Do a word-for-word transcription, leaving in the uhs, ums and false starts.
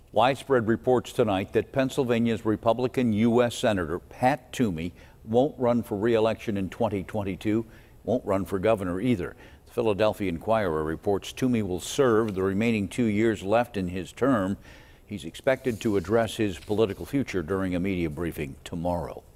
Widespread reports tonight that Pennsylvania's Republican U S Senator Pat Toomey won't run for re-election in twenty twenty-two, won't run for governor either. The Philadelphia Inquirer reports Toomey will serve the remaining two years left in his term. He's expected to address his political future during a media briefing tomorrow.